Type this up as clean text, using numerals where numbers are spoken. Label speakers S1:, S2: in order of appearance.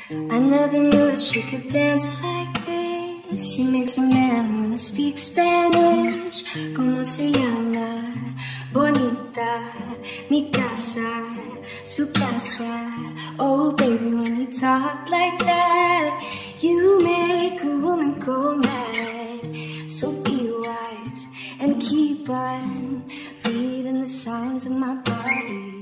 S1: I never knew that she could dance like this. She makes a man wanna speak Spanish. Como se llama? Bonita, mi casa, su casa. Oh baby, when you talk like that, you make a woman go mad. So be wise and keep on reading the signs of my body.